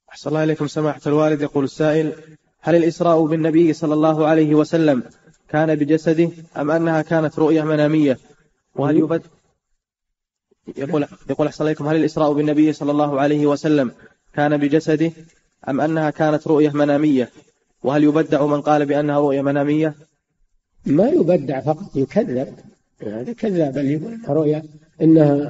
أحسن الله إليكم سماحة الوالد. يقول السائل: هل الإسراء بالنبي صلى الله عليه وسلم كان بجسده أم أنها كانت رؤية منامية؟ وهل يقول أحسن الله إليكم: هل الإسراء بالنبي صلى الله عليه وسلم كان بجسده أم أنها كانت رؤية منامية؟ وهل يبدع من قال بأنها رؤية منامية؟ ما يبدع، فقط يكذب. هذا كذاب اللي يقول رؤيا إنها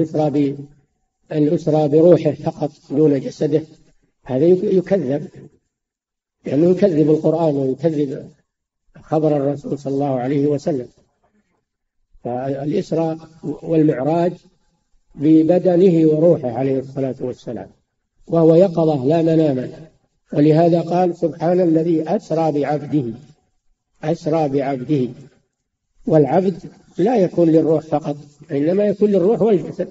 الأسرى بروحه فقط دون جسده، هذا يكذب، لأنه يكذب القرآن ويكذب خبر الرسول صلى الله عليه وسلم. فالإسراء والمعراج ببدنه وروحه عليه الصلاة والسلام، وهو يقظة لا مناما. ولهذا قال: سبحان الذي أسرى بعبده. والعبد لا يكون للروح فقط، إنما يكون للروح والجسد.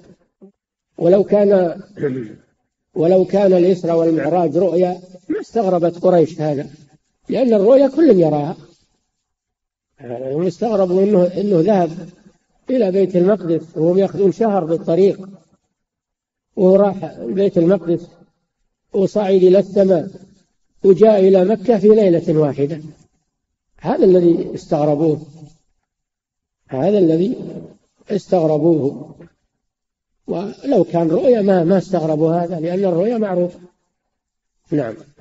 ولو كان الإسراء والمعراج رؤيا ما استغربت قريش هذا، لأن الرؤيا كل يراها. هم استغربوا إنه ذهب إلى بيت المقدس وهم يأخذون شهر بالطريق، وهو راح بيت المقدس وصعد إلى السماء وجاء إلى مكة في ليلة واحدة. هذا الذي استغربوه. ولو كان رؤيا ما استغربوا هذا، لأن الرؤيا معروف. نعم.